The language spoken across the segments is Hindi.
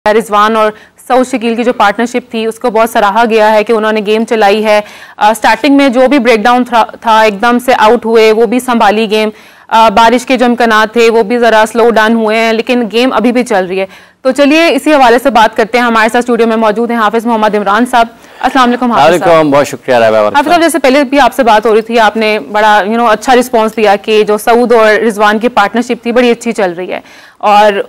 रिजवान और सऊद शकील की जो पार्टनरशिप थी उसको बहुत सराहा गया है कि उन्होंने गेम चलाई है। स्टार्टिंग में जो भी ब्रेकडाउन था एकदम से आउट हुए, वो भी संभाली गेम। बारिश के जो इम्कानात थे वो भी ज़रा स्लो डाउन हुए हैं, लेकिन गेम अभी भी चल रही है। तो चलिए इसी हवाले से बात करते हैं। हमारे साथ स्टूडियो में मौजूद हैं हाफिज मोहम्मद इमरान साहब। अस्सलाम वालेकुम हाफिज साहब। बहुत शुक्रिया हाफिज साहब। जैसे पहले भी आपसे बात हो रही थी, आपने बड़ा अच्छा रिस्पॉन्स दिया कि जो सऊद और रिजवान की पार्टनरशिप थी बड़ी अच्छी चल रही है। और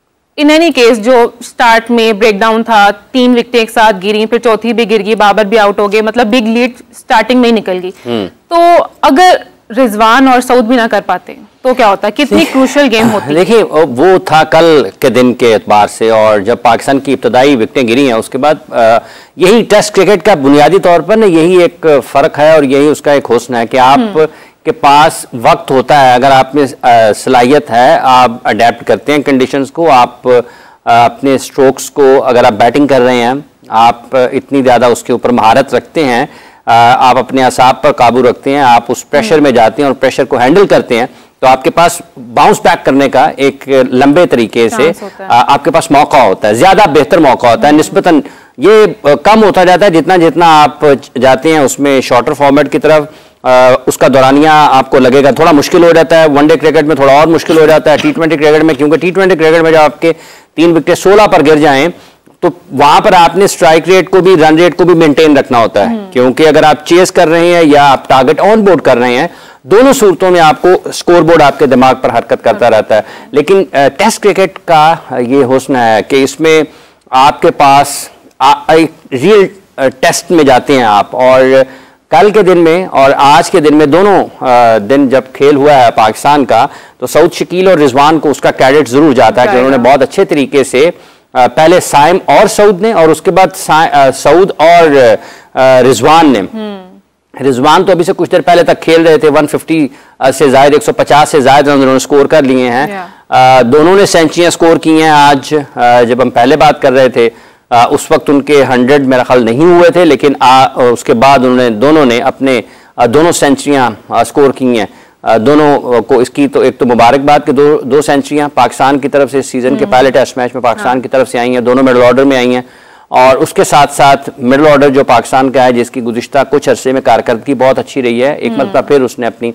इन एनी केस जो स्टार्ट में ब्रेकडाउन था, 3 विकेटें एक साथ गिरी, फिर चौथी भी गिर गई, बाबर भी आउट हो गए, मतलब बिग लीड स्टार्टिंग में ही निकल गई। तो अगर रिजवान और सऊद भी ना कर पाते तो क्या होता है? कितनी क्रूशियल गेम होती है? देखिए वो था कल के दिन के एतबार से, और जब पाकिस्तान की इब्तदाई विकेटें गिरी हैं उसके बाद यही टेस्ट क्रिकेट का बुनियादी तौर पर ना यही एक फ़र्क है और यही उसका एक हुस्न है कि आप के पास वक्त होता है। अगर आप में सलाहियत है, आप अडेप्ट करते हैं कंडीशंस को, आप अपने स्ट्रोक्स को, अगर आप बैटिंग कर रहे हैं, आप इतनी ज़्यादा उसके ऊपर महारत रखते हैं, आप अपने असाब पर काबू रखते हैं, आप उस प्रेशर में जाते हैं और प्रेशर को हैंडल करते हैं, तो आपके पास बाउंस बैक करने का एक लंबे तरीके से आपके पास मौका होता है, ज़्यादा बेहतर मौका होता है। निस्बतन ये कम होता जाता है जितना जितना आप जाते हैं उसमें शॉर्टर फॉर्मेट की तरफ। उसका दौरानिया आपको लगेगा थोड़ा मुश्किल हो जाता है। वनडे क्रिकेट में थोड़ा और मुश्किल हो जाता है। टी20 क्रिकेट में, क्योंकि टी20 क्रिकेट में जब आपके 3 विकेट 16 पर गिर जाएं तो वहां पर आपने स्ट्राइक रेट को भी, रन रेट को भी मेंटेन रखना होता है, क्योंकि अगर आप चेस कर रहे हैं या आप टारगेट ऑन बोर्ड कर रहे हैं, दोनों सूरतों में आपको स्कोर बोर्ड आपके दिमाग पर हरकत करता रहता है। लेकिन टेस्ट क्रिकेट का ये हुस्न है कि इसमें आपके पास एक रियल टेस्ट में जाते हैं आप, और कल के दिन में और आज के दिन में दोनों दिन जब खेल हुआ है पाकिस्तान का, तो सऊद शकील और रिजवान को उसका क्रेडिट जरूर जाता है कि उन्होंने बहुत अच्छे तरीके से पहले साइम और सऊद ने, और उसके बाद सऊद और रिजवान ने। रिजवान तो अभी से कुछ देर पहले तक खेल रहे थे, 150 से ज्यादा, 150 से ज्यादा उन्होंने स्कोर कर लिए हैं। दोनों ने सेंचुरियां स्कोर की हैं। आज जब हम पहले बात कर रहे थे उस वक्त उनके 100 मेरा ख्याल नहीं हुए थे, लेकिन उसके बाद दोनों ने अपने दोनों सेंचुरियां स्कोर की हैं। दोनों को इसकी तो एक तो मुबारकबाद कि दो सेंचुरियां पाकिस्तान की तरफ से इस सीजन के पहले टेस्ट मैच में पाकिस्तान की तरफ से आई हैं, दोनों मिडल ऑर्डर में आई हैं। और उसके साथ साथ मिडल ऑर्डर जो पाकिस्तान का है, जिसकी गुज़िश्ता कुछ अरसे में कारकर्दगी बहुत अच्छी रही है, एक मरतबा फिर उसने अपनी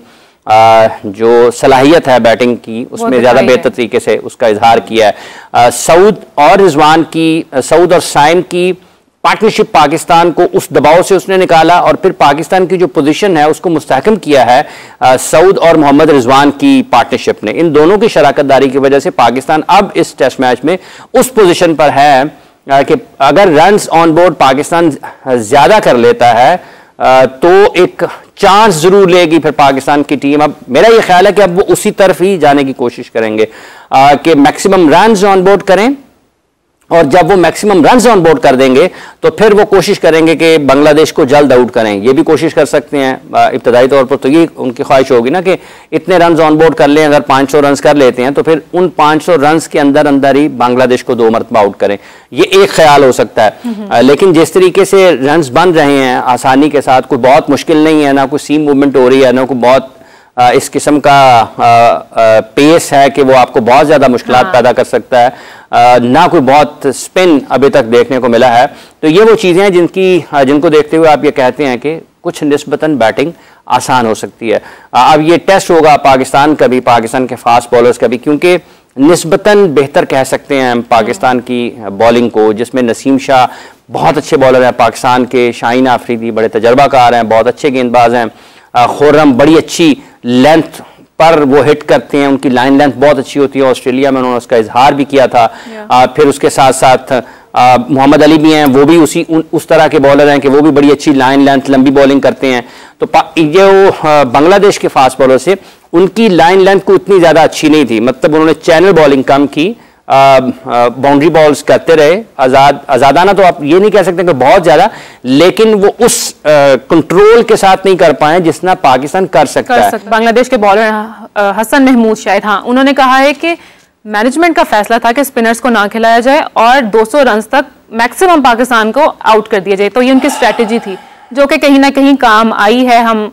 जो सलाहियत है बैटिंग की उसमें ज़्यादा बेहतर तरीके से उसका इजहार किया है। सऊद और रिजवान की, सऊद और साइम की पार्टनरशिप पाकिस्तान को उस दबाव से उसने निकाला, और फिर पाकिस्तान की जो पोजीशन है उसको मुस्तहकम किया है सऊद और मोहम्मद रिजवान की पार्टनरशिप ने। इन दोनों की शराकत दारी की वजह से पाकिस्तान अब इस टेस्ट मैच में उस पोजीशन पर है कि अगर रन्स ऑन बोर्ड पाकिस्तान ज्यादा कर लेता है तो एक चांस जरूर लेगी फिर पाकिस्तान की टीम। अब मेरा ये ख्याल है कि अब वो उसी तरफ ही जाने की कोशिश करेंगे कि मैक्सिमम रन्स ऑन बोर्ड करें, और जब वो मैक्सिमम रन्स ऑन बोर्ड कर देंगे तो फिर वो कोशिश करेंगे कि बांग्लादेश को जल्द आउट करें। ये भी कोशिश कर सकते हैं इब्तदाई तौर पर, तो ये उनकी ख्वाहिश होगी ना कि इतने रन्स ऑन बोर्ड कर लें। अगर 500 रन्स कर लेते हैं तो फिर उन 500 रन्स के अंदर अंदर ही बांग्लादेश को 2 मरतबा आउट करें। ये एक ख्याल हो सकता है। लेकिन जिस तरीके से रन्स बन रहे हैं आसानी के साथ, कोई बहुत मुश्किल नहीं है, ना कोई सीम मूवमेंट हो रही है, ना कोई बहुत इस किस्म का पेस है कि वो आपको बहुत ज़्यादा मुश्किलात पैदा कर सकता है, ना कोई बहुत स्पिन अभी तक देखने को मिला है। तो ये वो चीज़ें हैं जिनको देखते हुए आप ये कहते हैं कि कुछ निस्बतन बैटिंग आसान हो सकती है। अब ये टेस्ट होगा पाकिस्तान का भी, पाकिस्तान के फास्ट बॉलर्स का भी, क्योंकि निस्बतन बेहतर कह सकते हैं हम पाकिस्तान की बॉलिंग को, जिसमें नसीम शाह बहुत अच्छे बॉलर हैं पाकिस्तान के, शाहीन आफरीदी बड़े तजर्बाकार हैं, बहुत अच्छे गेंदबाज हैं, खुर्रम बड़ी अच्छी लेंथ पर वो हिट करते हैं, उनकी लाइन लेंथ बहुत अच्छी होती है। ऑस्ट्रेलिया में उन्होंने उसका इजहार भी किया था। फिर उसके साथ साथ मोहम्मद अली भी हैं, वो भी उस तरह के बॉलर हैं कि वो भी बड़ी अच्छी लाइन लेंथ लंबी बॉलिंग करते हैं। तो ये बांग्लादेश के फास्ट बॉलर से उनकी लाइन लेंथ को इतनी ज़्यादा अच्छी नहीं थी, मतलब उन्होंने चैनल बॉलिंग कम की, बाउंड्री बॉल्स करते रहे, आजादाना तो आप ये नहीं कह सकते कि बहुत ज्यादा, लेकिन वो उस कंट्रोल के साथ नहीं कर पाए जितना पाकिस्तान कर सकता है। बांग्लादेश के बॉलर हसन महमूद शायद, हाँ, उन्होंने कहा है कि मैनेजमेंट का फैसला था कि स्पिनर्स को ना खिलाया जाए और 200 रन तक मैक्सिमम पाकिस्तान को आउट कर दिया जाए। तो ये उनकी स्ट्रेटेजी थी जो कि कहीं ना कहीं काम आई है। हम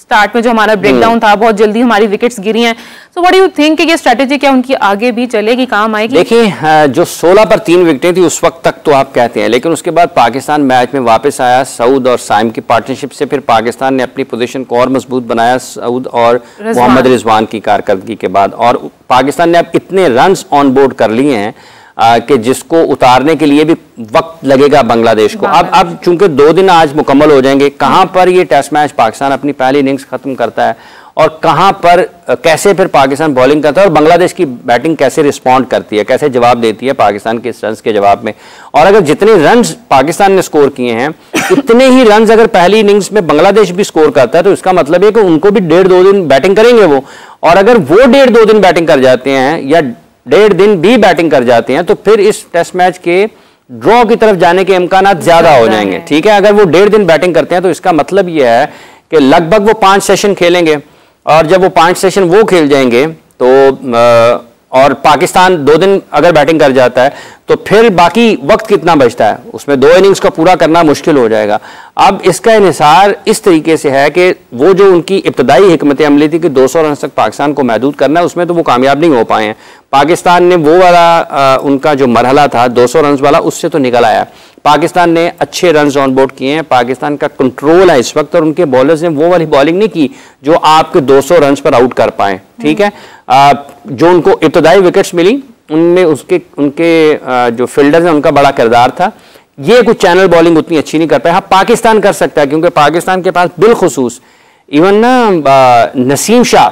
स्टार्ट में जो हमारा ब्रेकडाउन था, बहुत जल्दी हमारी विकेट्स गिरी हैं। So what do you think कि ये स्ट्रेटेजी क्या उनकी आगे भी चलेगी, काम आएगी? देखिए, जो 16 पर 3 विकेटें थी उस वक्त तक तो आप कहते हैं, लेकिन उसके बाद पाकिस्तान मैच में वापस आया। सऊद और साइम की पार्टनरशिप से फिर पाकिस्तान ने अपनी पोजीशन को और मजबूत बनाया, सऊद और मोहम्मद रिजवान की कारकर्दगी के बाद, और पाकिस्तान ने अब इतने रन्स ऑन बोर्ड कर लिए हैं कि जिसको उतारने के लिए भी वक्त लगेगा बांग्लादेश को। अब चूंकि 2 दिन आज मुकम्मल हो जाएंगे, कहां पर ये टेस्ट मैच पाकिस्तान अपनी पहली इनिंग्स खत्म करता है और कहां पर कैसे फिर पाकिस्तान बॉलिंग करता है और बांग्लादेश की बैटिंग कैसे रिस्पॉन्ड करती है, कैसे जवाब देती है पाकिस्तान के इस रन्स के जवाब में। और अगर जितने रन्स पाकिस्तान ने स्कोर किए हैं उतने ही रन्स अगर पहली इनिंग्स में बांग्लादेश भी स्कोर करता है तो इसका मतलब है कि उनको भी 1.5-2 दिन बैटिंग करेंगे वो, और अगर वो 1.5-2 दिन बैटिंग कर जाते हैं या 1.5 दिन भी बैटिंग कर जाते हैं तो फिर इस टेस्ट मैच के ड्रॉ की तरफ जाने के इम्कानात ज्यादा हो जाएंगे। ठीक है, अगर वो 1.5 दिन बैटिंग करते हैं तो इसका मतलब यह है कि लगभग वो 5 सेशन खेलेंगे, और जब वो 5 सेशन वो खेल जाएंगे तो और पाकिस्तान 2 दिन अगर बैटिंग कर जाता है तो फिर बाकी वक्त कितना बचता है, उसमें 2 इनिंग्स का पूरा करना मुश्किल हो जाएगा। अब इसका इन्हिसार इस तरीके से है कि वो जो उनकी इब्तदाई हिकमत अमली थी कि 200 रन तक पाकिस्तान को महदूद करना है, उसमें तो वो कामयाब नहीं हो पाए हैं। पाकिस्तान ने वो वाला उनका जो मरहला था 200 रन वाला, उससे तो निकल आया। पाकिस्तान ने अच्छे रन ऑन बोर्ड किए हैं, पाकिस्तान का कंट्रोल है इस वक्त, और उनके बॉलर्स ने वो वाली बॉलिंग नहीं की जो आपके 200 रन पर आउट कर पाए। ठीक है, जो उनको इब्तदाई विकेट्स मिली उनमें उनके जो फील्डर्स हैं उनका बड़ा किरदार था। ये कुछ चैनल बॉलिंग उतनी अच्छी नहीं कर पाए। हाँ, पाकिस्तान कर सकता है क्योंकि पाकिस्तान के पास बिलखुसूस इवन ना नसीम शाह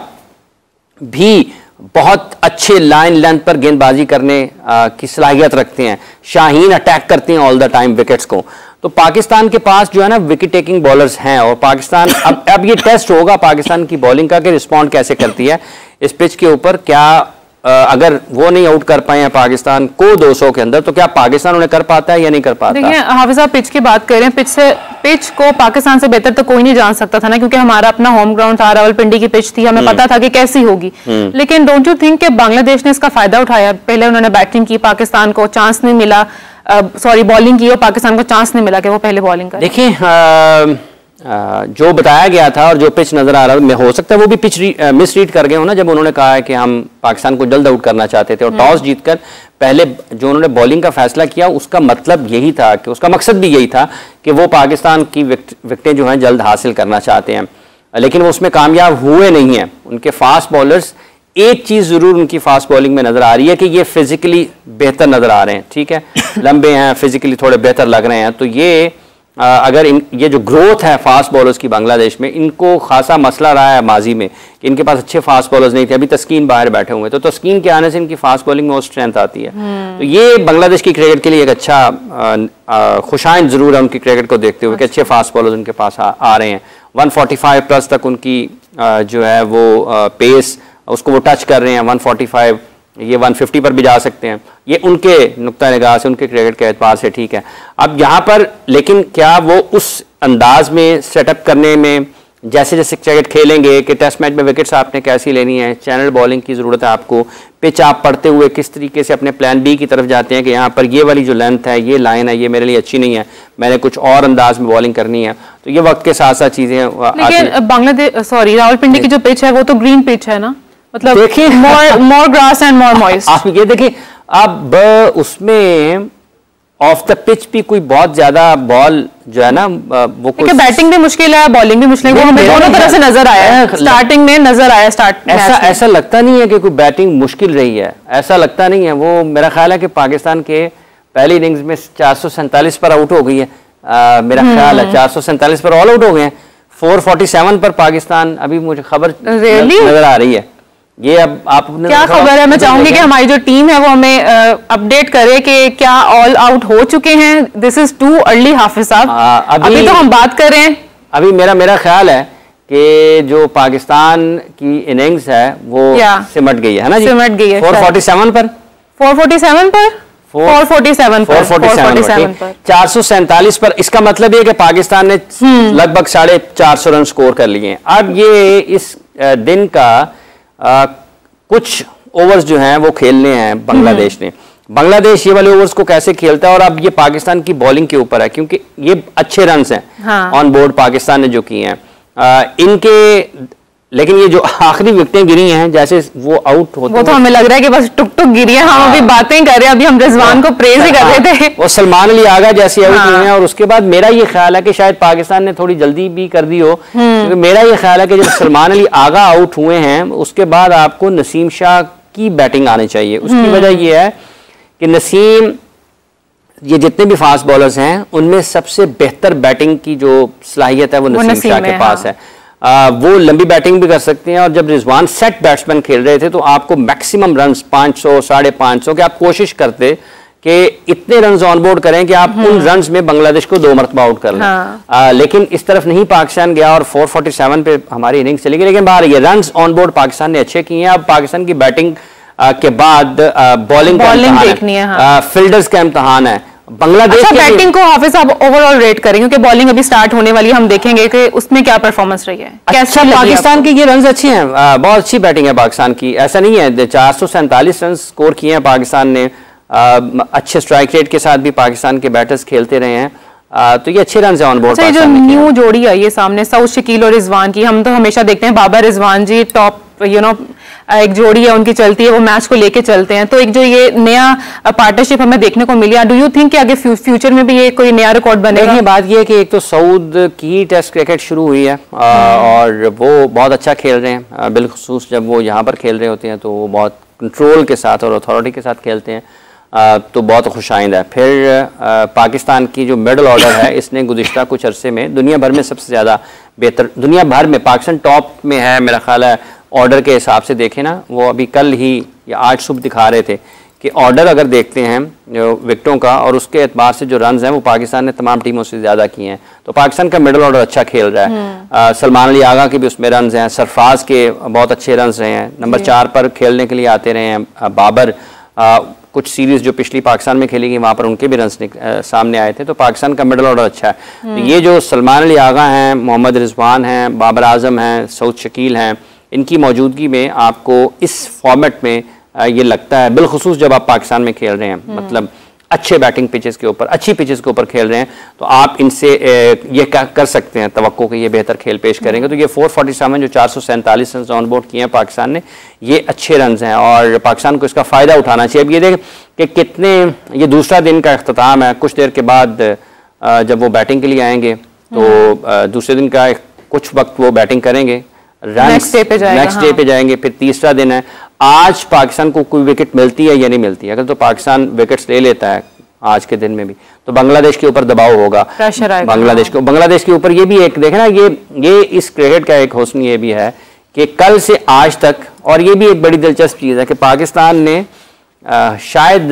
भी बहुत अच्छे लाइन लेंथ पर गेंदबाजी करने की सलाहियत रखते हैं। शाहीन अटैक करते हैं ऑल द टाइम विकेट्स को। तो पाकिस्तान के पास जो है ना विकेट टेकिंग बॉलर्स हैं, और पाकिस्तान अब ये टेस्ट होगा पाकिस्तान की बॉलिंग का कि रिस्पॉन्ड कैसे करती है इस पिच के ऊपर। क्या अगर वो नहीं आउट कर पाए हैं पाकिस्तान को 200 के अंदर तो क्या पाकिस्तान उन्हें कर पाता है या नहीं कर पाता? देखिए हाफिज साहब, पिच की बात करें, पिच को पाकिस्तान से बेहतर तो कोई नहीं जान सकता था ना, क्योंकि हमारा अपना होम ग्राउंड था, रावलपिंडी की पिच थी, हमें पता था कि कैसी होगी। लेकिन डोंट यू थिंक कि बांग्लादेश ने इसका फायदा उठाया? पहले उन्होंने बैटिंग की, पाकिस्तान को चांस नहीं मिला, बॉलिंग की और पाकिस्तान को चांस नहीं मिला कि वो पहले बॉलिंग करे। देखिए, जो बताया गया था और जो पिच नजर आ रहा है, हो सकता है वो भी पिच मिस रीड कर गए हो ना, जब उन्होंने कहा है कि हम पाकिस्तान को जल्द आउट करना चाहते थे और टॉस जीतकर पहले जो उन्होंने बॉलिंग का फैसला किया उसका मतलब यही था कि उसका मकसद भी यही था कि वो पाकिस्तान की विकेटें जो हैं जल्द हासिल करना चाहते हैं, लेकिन वो उसमें कामयाब हुए नहीं हैं। उनके फास्ट बॉलर्स, एक चीज जरूर उनकी फास्ट बॉलिंग में नजर आ रही है कि ये फिजिकली बेहतर नजर आ रहे हैं। ठीक है, लंबे हैं, फिजिकली थोड़े बेहतर लग रहे हैं। तो ये अगर ये जो ग्रोथ है फास्ट बॉलर्स की बांग्लादेश में, इनको खासा मसला रहा है माजी में कि इनके पास अच्छे फास्ट बॉलर्स नहीं थे। अभी तस्कीन बाहर बैठे हुए, तो तस्कीन के आने से इनकी फास्ट बॉलिंग में और स्ट्रेंथ आती है। तो ये बांग्लादेश की क्रिकेट के लिए एक अच्छा खुशाइन जरूर है उनकी क्रिकेट को देखते हुए कि अच्छे फास्ट बॉलर्स उनके पास आ रहे हैं। 145 प्लस तक उनकी जो है वो पेस उसको वो टच कर रहे हैं। 145, ये 150 पर भी जा सकते हैं। ये उनके नुक्ता निगाह से, उनके क्रिकेट के एतबार से ठीक है। अब यहाँ पर लेकिन क्या वो उस अंदाज में सेटअप करने में जैसे जैसे क्रिकेट खेलेंगे कि टेस्ट मैच में विकेट्स आपने कैसी लेनी है, चैनल बॉलिंग की ज़रूरत है आपको, पिच आप पढ़ते हुए किस तरीके से अपने प्लान बी की तरफ जाते हैं कि यहाँ पर ये वाली जो लेंथ है, ये लाइन है, ये मेरे लिए अच्छी नहीं है, मैंने कुछ और अंदाज में बॉलिंग करनी है। तो ये वक्त के साथ साथ चीज़ें। लेकिन बांग्लादेश रावलपिंडी की जो पिच है वो तो ग्रीन पिच है ना, मतलब देखिए more grass and more moist. आप ये देखिए, अब उसमें ऑफ द पिच भी कोई बहुत ज्यादा बॉल जो है ना वो कुछ बैटिंग भी मुश्किल है, बॉलिंग भी मुश्किल है, वो हमें दोनों तरह से नजर आया है। स्टार्टिंग में नजर आया, ऐसा लगता नहीं है कि कोई बैटिंग मुश्किल रही है, ऐसा लगता नहीं है। वो मेरा ख्याल है कि पाकिस्तान के पहली इनिंग्स में 447 पर आउट हो गई है, मेरा ख्याल है 447 पर ऑल आउट हो गए हैं। 447 पर पाकिस्तान, अभी मुझे खबर नजर आ रही है। ये अब आप क्या खबर है? मैं चाहूंगी कि हमारी जो टीम है वो हमें अपडेट करे कि क्या ऑल आउट हो चुके हैं। This is too early Hafiz साहब, अभी तो हम बात कर रहे हैं। अभी मेरा ख्याल है कि जो पाकिस्तान की इनिंग्स है वो सिमट गई है ना जी, सिमट गई है 447 पर 447 पर 447 पर। इसका मतलब ये कि पाकिस्तान ने लगभग 450 रन स्कोर कर लिए हैं। अब ये इस दिन का कुछ ओवर्स जो हैं वो खेलने हैं बांग्लादेश ने। बांग्लादेश ये वाले ओवर्स को कैसे खेलता है, और अब ये पाकिस्तान की बॉलिंग के ऊपर है, क्योंकि ये अच्छे रन्स हैं ऑन बोर्ड पाकिस्तान ने जो किए हैं। इनके, लेकिन ये जो आखिरी विकेटें गिरी हैं जैसे वो आउट होते, वो तो हमें लग रहा है कि बस टुक टुक गिरी है। हम अभी बातें कर रहे हैं, अभी हम रिजवान को प्रेज ही कर रहे थे। वो सलमान अली आगा जैसी आउट हुई हैं, और उसके बाद मेरा ये ख्याल है कि शायद पाकिस्तान ने थोड़ी जल्दी भी कर दी हो, क्योंकि मेरा ये ख्याल है कि जब सलमान अली आगा आउट हुए हैं उसके बाद आपको नसीम शाह की बैटिंग आनी चाहिए। उसकी वजह यह है कि नसीम, ये जितने भी फास्ट बॉलर्स हैं उनमें सबसे बेहतर बैटिंग की जो सलाहियत है वो नसीम शाह के पास है। वो लंबी बैटिंग भी कर सकते हैं, और जब रिजवान सेट बैट्समैन खेल रहे थे तो आपको मैक्सिमम रन्स 500 550 के आप कोशिश करते कि इतने रन्स ऑन बोर्ड करें कि आप उन रन्स में बांग्लादेश को 2 मरतबा आउट कर लें। लेकिन इस तरफ नहीं पाकिस्तान गया और 447 पे हमारी इनिंग्स चली गई। लेकिन बाहर ये रन्स ऑन बोर्ड पाकिस्तान ने अच्छे किए हैं। अब पाकिस्तान की बैटिंग के बाद बॉलिंग देखनी है, फील्डर्स का इम्तहान है। बांग्लादेश बैटिंग को हाफिज साहब ओवरऑल रेट करेंगे, क्योंकि बॉलिंग अभी स्टार्ट होने वाली है, हम देखेंगे कि उसमें क्या परफॉर्मेंस रही है। अच्छा, पाकिस्तान के ये रन्स अच्छे हैं, बहुत अच्छी बैटिंग है पाकिस्तान की, ऐसा नहीं है। 447 रन स्कोर किए हैं पाकिस्तान ने। अच्छे स्ट्राइक रेट के साथ भी पाकिस्तान के बैटर्स खेलते रहे हैं, तो ये अच्छे रन है ऑन बोर्ड। जो न्यू जोड़ी आई है सामने सऊद शकील और रिजवान की, हम तो हमेशा देखते हैं बाबर रिजवान जी टॉप एक जोड़ी है उनकी चलती है, वो मैच को लेके चलते हैं। तो एक जो ये नया पार्टनरशिप हमें देखने को मिली, डू यू थिंक कि आगे फ्यूचर में भी ये कोई नया रिकॉर्ड बनेगा? बात ये है कि एक तो सऊद की टेस्ट क्रिकेट शुरू हुई है और वो बहुत अच्छा खेल रहे हैं, बिलखुसूस जब वो यहाँ पर खेल रहे होते हैं तो वो बहुत कंट्रोल के साथ और अथॉरिटी के साथ खेलते हैं, तो बहुत खुशाइंद है। फिर पाकिस्तान की जो मिडल ऑर्डर है इसने गुज़िश्ता कुछ अरसे में दुनिया भर में सबसे ज़्यादा बेहतर, दुनिया भर में पाकिस्तान टॉप में है मेरा ख्याल है ऑर्डर के हिसाब से। देखें ना, वो अभी कल ही या आज सुबह दिखा रहे थे कि ऑर्डर अगर देखते हैं जो विकेटों का और उसके एतबार से जो रन्स हैं वो पाकिस्तान ने तमाम टीमों से ज़्यादा किए हैं। तो पाकिस्तान का मिडल ऑर्डर अच्छा खेल रहा है। सलमान अली आगा के भी उसमें रन्स हैं, सरफराज के बहुत अच्छे रन्स रहे हैं, नंबर 4 पर खेलने के लिए आते रहे हैं। बाबर, कुछ सीरीज जो पिछली पाकिस्तान में खेली गई वहाँ पर उनके भी रन्स सामने आए थे। तो पाकिस्तान का मिडल ऑर्डर अच्छा है। तो ये जो सलमान अली आगा हैं, मोहम्मद रिजवान हैं, बाबर आजम हैं, सऊद शकील हैं, इनकी मौजूदगी में आपको इस फॉर्मेट में ये लगता है, बिलखुसूस जब आप पाकिस्तान में खेल रहे हैं, मतलब अच्छे बैटिंग पिचेस के ऊपर, अच्छी पिचेस के ऊपर खेल रहे हैं, तो आप इनसे ये कर सकते हैं तवक्को कि ये बेहतर खेल पेश करेंगे। तो ये 447 जो 447 रन ऑन बोर्ड किए हैं पाकिस्तान ने, ये अच्छे रन हैं और पाकिस्तान को इसका फ़ायदा उठाना चाहिए। अब ये देखें कि कितने, ये दूसरा दिन का इख्तिताम है, कुछ देर के बाद जब वो बैटिंग के लिए आएंगे तो दूसरे दिन का कुछ वक्त वो बैटिंग करेंगे, नेक्स्ट डे पे जाएंगे, फिर तीसरा दिन है। आज पाकिस्तान को कोई विकेट मिलती है या नहीं मिलती है, अगर तो पाकिस्तान विकेट्स ले लेता है आज के दिन में भी तो बांग्लादेश के ऊपर दबाव होगा, बांग्लादेश के ऊपर। ये भी एक देखे ना, ये इस क्रिकेट का एक हुस्न ये भी है कि कल से आज तक, और ये भी एक बड़ी दिलचस्प चीज़ है कि पाकिस्तान ने शायद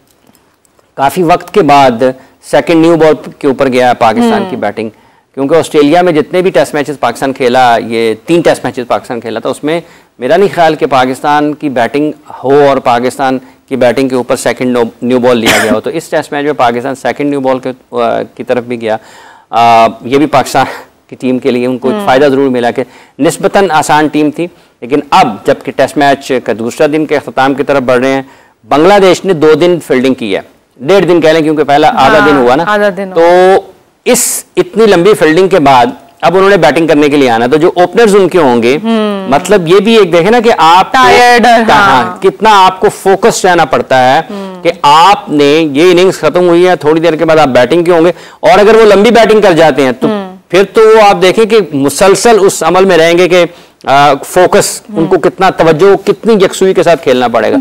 काफ़ी वक्त के बाद सेकंड न्यू बॉल के ऊपर गया पाकिस्तान की बैटिंग, क्योंकि ऑस्ट्रेलिया में जितने भी टेस्ट मैचेस पाकिस्तान खेला, ये 3 टेस्ट मैचेस पाकिस्तान खेला था, उसमें मेरा नहीं ख्याल कि पाकिस्तान की बैटिंग हो और पाकिस्तान की बैटिंग के ऊपर सेकंड न्यू बॉल लिया गया हो। तो इस टेस्ट मैच में पाकिस्तान सेकंड न्यू बॉल की तरफ भी गया। ये भी पाकिस्तान की टीम के लिए उनको फ़ायदा ज़रूर मिला कि निस्बतन आसान टीम थी। लेकिन अब जबकि टेस्ट मैच का दूसरा दिन के अख्ताम की तरफ बढ़ रहे हैं, बांग्लादेश ने 2 दिन फील्डिंग की है, 1.5 दिन कह लें क्योंकि पहला आधा दिन हुआ ना, तो इस इतनी लंबी फील्डिंग के बाद अब उन्होंने बैटिंग करने के लिए आना, तो जो ओपनर्स उनके होंगे, मतलब ये भी एक देखे ना कि आप टायर्ड, कितना आपको फोकस रहना पड़ता है कि आपने ये इनिंग्स खत्म हुई है, थोड़ी देर के बाद आप बैटिंग के होंगे, और अगर वो लंबी बैटिंग कर जाते हैं तो फिर तो वो आप देखें कि मुसलसल उस अमल में रहेंगे कि फोकस, उनको कितना तवज्जो, कितनी यकसुई के साथ खेलना पड़ेगा।